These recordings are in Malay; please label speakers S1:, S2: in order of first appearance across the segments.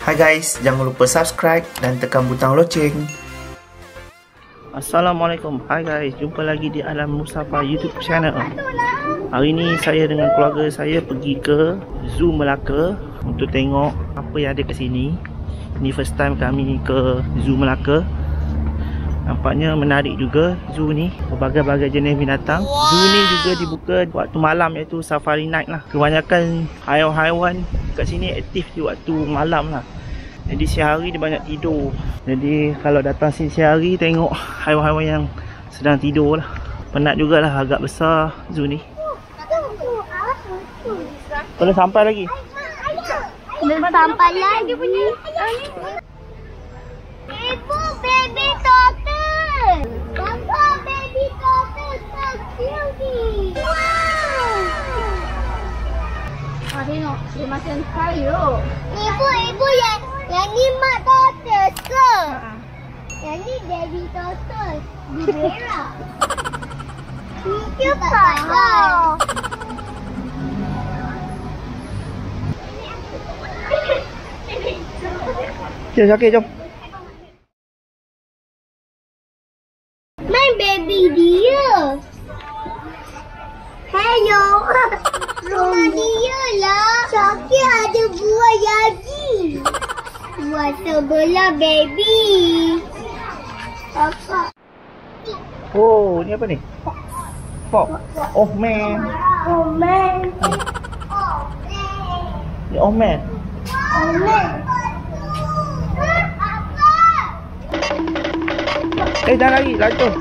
S1: Hai guys, jangan lupa subscribe dan tekan butang loceng.
S2: Assalamualaikum. Hai guys, jumpa lagi di Alam Musafa YouTube channel. Hari ni saya dengan keluarga saya pergi ke Zoo Melaka untuk tengok apa yang ada kat sini. Ini first time kami ke Zoo Melaka. Nampaknya menarik juga zoo ni, berbagai-bagai jenis binatang. Zoo ni juga dibuka waktu malam, iaitu safari night lah. Kebanyakan haiwan-haiwan kat sini aktif di waktu malam lah. Jadi siang hari dia banyak tidur. Jadi kalau datang sini siang hari, tengok haiwan-haiwan yang sedang tidur lah. Penat jugalah, agak besar zoo ni. Belum sampai lagi.
S3: Belum sampai lagi punya. Ibu baby turtle. Papa baby turtle so cute. Wow. Tengok dia makan sayur. Ibu yang ni mak turtle ke? Yang ni baby turtle. Di merah. Cute tak?
S2: Jom Syakir, jom.
S3: Main baby dia. Hello. Rumah dia lah. Syakir ada buah lagi. Buah sebelah baby. Apa?
S2: Oh, ni apa ni? Fox. Oh man.
S3: Oh man.
S2: Ni oh man.
S3: Oh man.
S2: Jangan lagi, lari tu.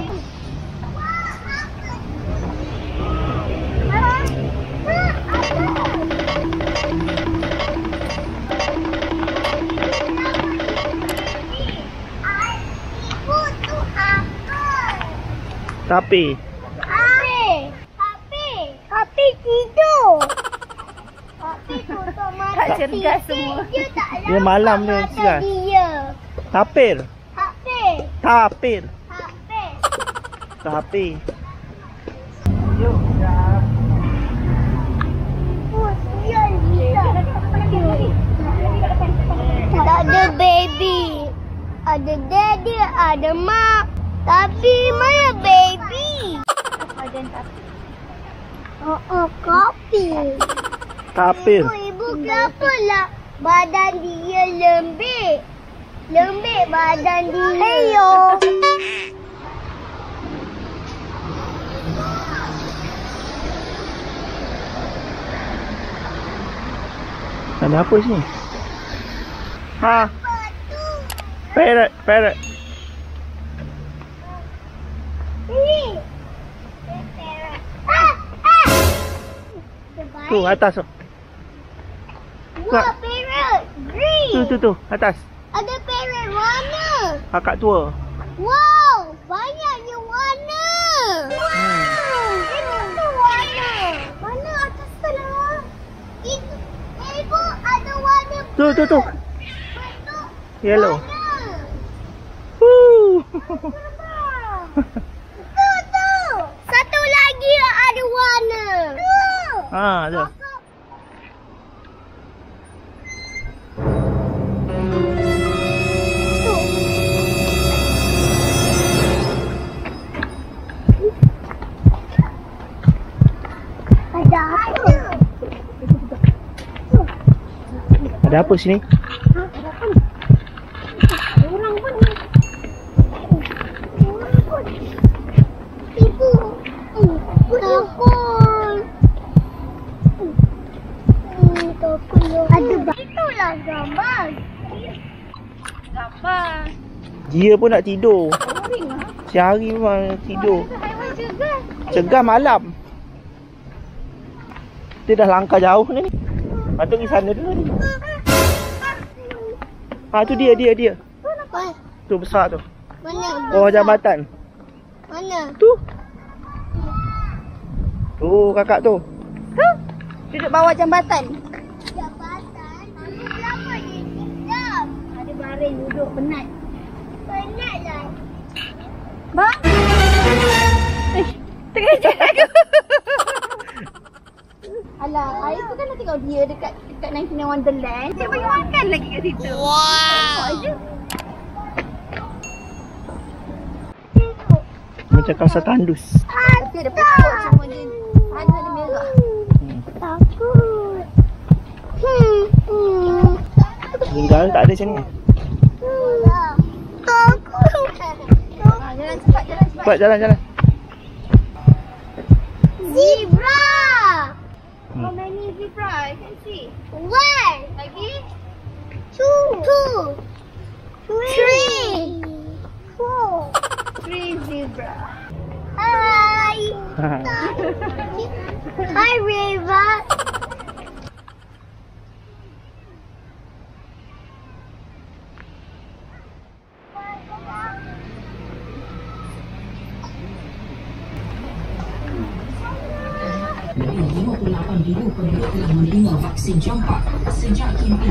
S2: Tapi
S3: tidur. Tapi tutup mata. Tak cergas semua.
S2: dia malam dia cergas. Tapir. Tapir. Yuk.
S3: Tak ada baby. Ada daddy, ada mak. Tapi mana baby? Kopi.
S2: Tapir.
S3: Ibu kenapa lah badan dia lembik? Lembik badan dia. Heyo.
S2: Ada apa sini? Ha. Parrot.
S3: Ini.
S2: Tu atas tu.
S3: Wah, parrot. Green.
S2: Tu atas.
S3: Ada parrot warna.
S2: Kakak tua.
S3: Wow, banyaknya warna. Wow. Itu warna. Mana atas sana? Ibu ada warna.
S2: Tu. Yellow.
S3: Tu. Satu lagi ada warna.
S2: Tu. Ada apa sini?
S3: Orang pun. Ibu. Takut. Ada itulah gambar.
S2: Dia pun nak tidur. Siang hari memang tidur. Cegah malam. Dia dah langkah jauh ni. Patut pergi sana dulu ni. Tu dia. Tu besar tu.
S3: Mana?
S2: Bawah jambatan.
S3: Mana?
S2: Tu kakak tu.
S3: Duduk bawah jambatan. Jambatan? Kenapa dia hitam? Ada baring duduk, penat. Penat lah. Bang? Terkejut aku. Alah, air tu kan nak tengok dia dekat dekat 99 Wonderland. Cik bagi makan lagi kat situ. Tengok je.
S2: Macam kawasan tandus.
S3: Tapi ada pokok cuma dia ada merah. Takut.
S2: Tinggal tak ada macam ni.
S3: Takut. Jalan cepat, jalan cepat.
S2: Cepat jalan.
S3: Zebra. How many zebra I can see? 1. Lagi? 2. 3. 4. 3 zebra. Hi. Hi, Reva.
S4: Dari 58,000 penduduk telah menerima vaksin campak sejak kempen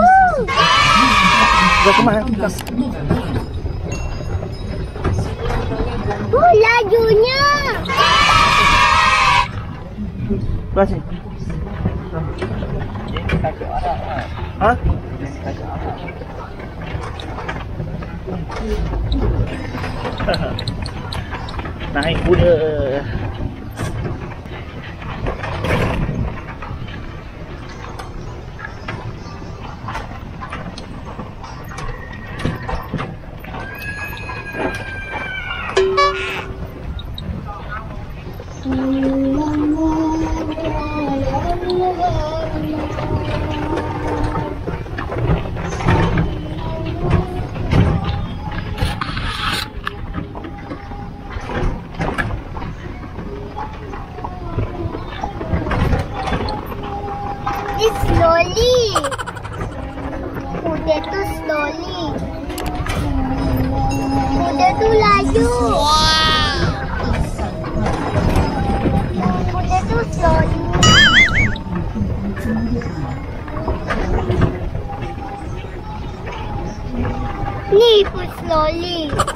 S2: Dah kemas.
S4: 18 November.
S3: Lajunya.
S2: Belah sini. Ha? Naik kuda.
S3: It's slowly. Kuda tu slowly. Kuda tu laju. Kuda tu slowly. Ni pun slowly.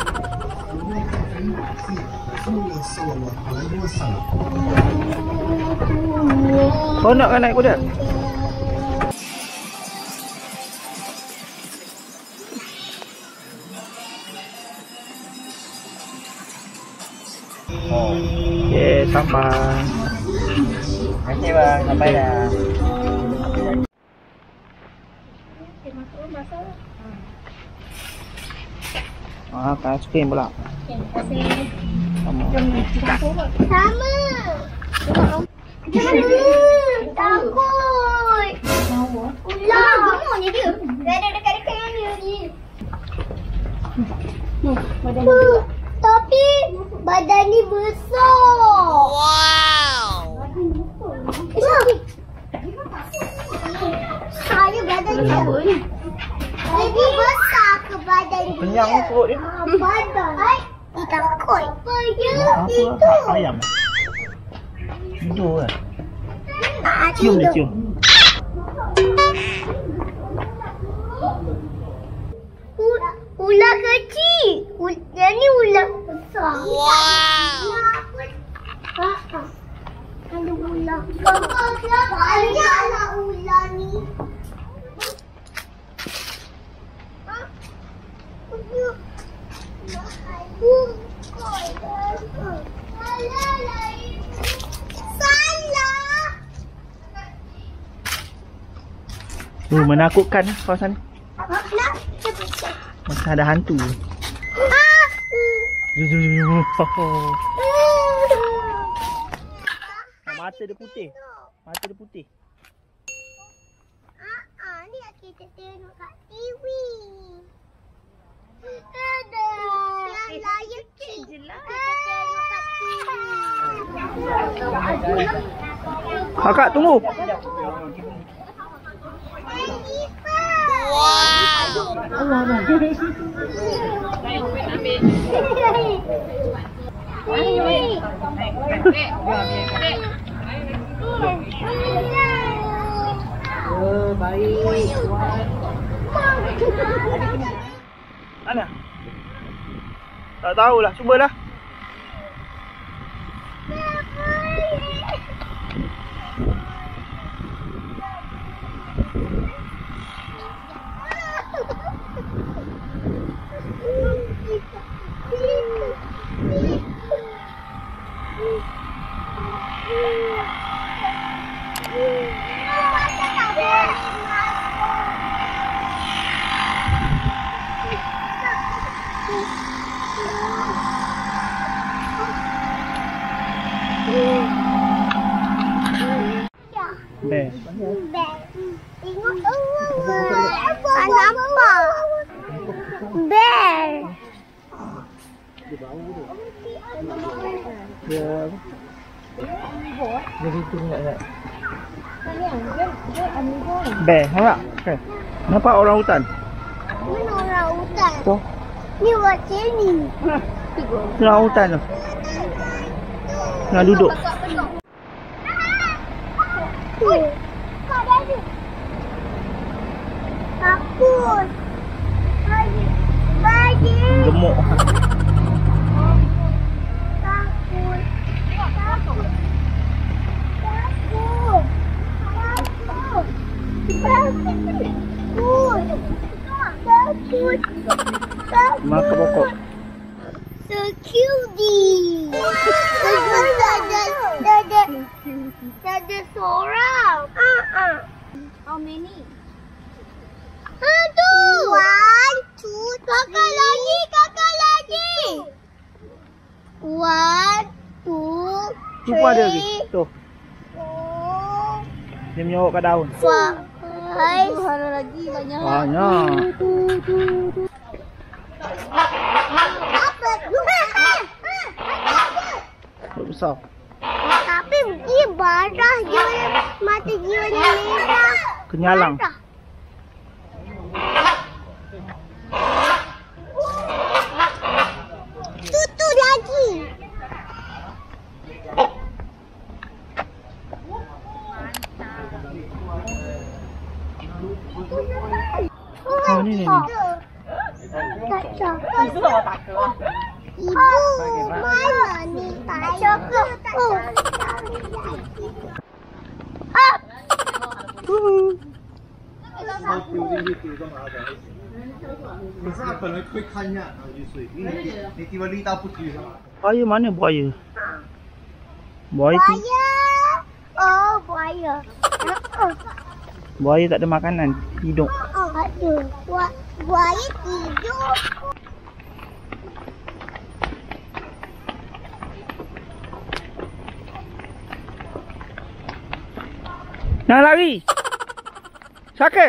S2: Kau nak kan naik kuda? Okay, sampai. Terima kasih bang, sampai dah. Makan aiskrim pula. Sama.
S3: Sama. Takut. Ular. Gemuknya dia. Dia ada dekat-dekat yang ni. Tapi badan ni besar. Wow. Saya badan ni. Jadi besar ke badan dia?
S2: Kenyang perut dia.
S3: Badan. Dia takut. Apa je itu?
S2: Ayam. Tidur kan?
S3: Tak
S2: Cium dia,
S3: tidur.
S2: cium.
S3: Ular kecil. Yang ni ular besar. Wow. Ada ular. Banyaklah ular ni.
S2: Menakutkan kawasan ni. Macam ada hantu. Mata dia putih. Mata dia putih.
S3: Ni kita tengok kat TV. Ada. Yang layak kita tengok kat TV.
S2: Kakak tunggu. Mana? Tak tahulah, cubalah.
S3: Nampak. Bear.
S2: Jadi tu enggak. Bear, nampak? Okay. Nampak orang hutan?
S3: Mana orang hutan?
S2: Tu.
S3: Ni buat sini.
S2: Orang hutan tu. Nak duduk.
S3: Kak ada. Takut. Bagi.
S2: Gemuk.
S3: Takut. Takut. Takut. Takut. Takut. Takut.
S2: Makan pokok.
S3: So cutie. Ada seorang. How many? Aduh. 1, 2. Kakak lagi. 1, 2, 3.
S2: Jumpa ada lagi. Tu. Dia menyorok kat daun.
S3: 5. Ada lagi banyak.
S2: Banyak.
S3: Apa?
S2: Besar.
S3: Tapi dia barah je. Mata dia merah.
S2: Kenyalang.
S3: Barah. Tutu lagi.
S2: Oh, ni.
S3: Tak cakap. Ibu, mana ni? Tak cakap. Oh. Ah.
S5: 可是他本来会看一下，然后就睡，因为你地方力道不足。
S2: Buaya mana buaya? Buaya tu.
S3: Buaya. Oh, buaya.
S2: Buaya tak ada makanan, hidup.
S3: Aduh, buaya tidur.
S2: Jangan lari. Sakit.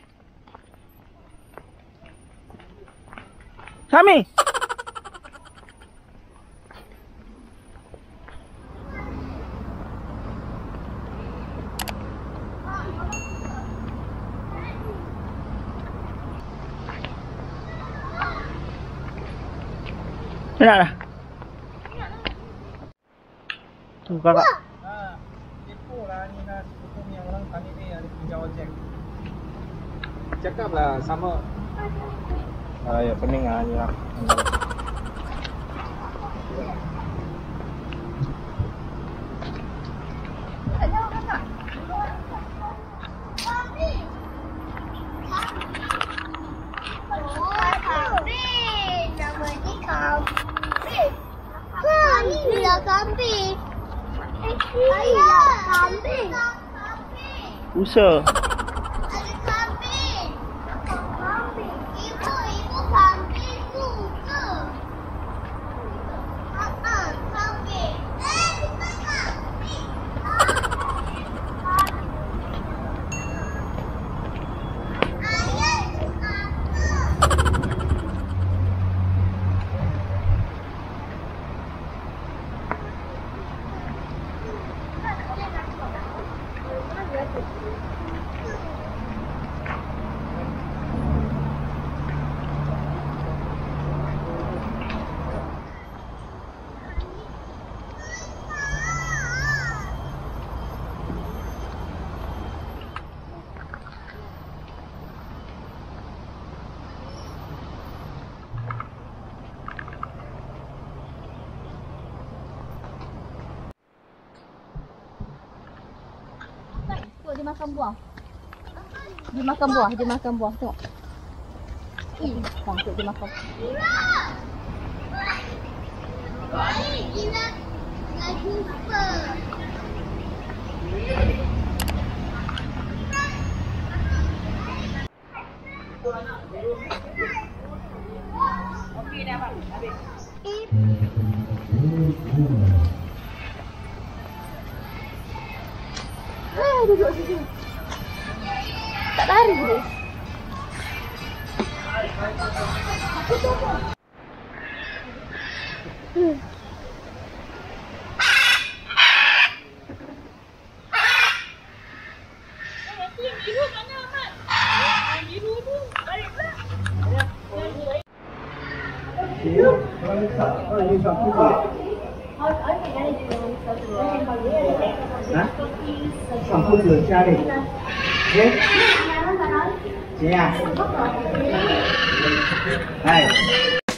S2: Sami. Enak dah. Tu kakak.
S5: Tipu lah ni nak hukum yang orang tadi ni ada pinjau ojek. Cakap lah sama. Ya pening lah ni lah.
S3: Kambing. Ayah, kambing.
S2: Usa.
S3: Ada kambing. Kambing. Ibu kambing suka. Kambing. Bukan kambing. Ayah suka.
S6: Dia makan buah. Dia makan buah, tengok. Tengok dia makan.
S3: Gila. Nak jumpa. Okey dah bang, habis.
S6: Duduk situ. Tak
S3: lari dia.
S5: Còn không được cha đi. Chị à. Đây.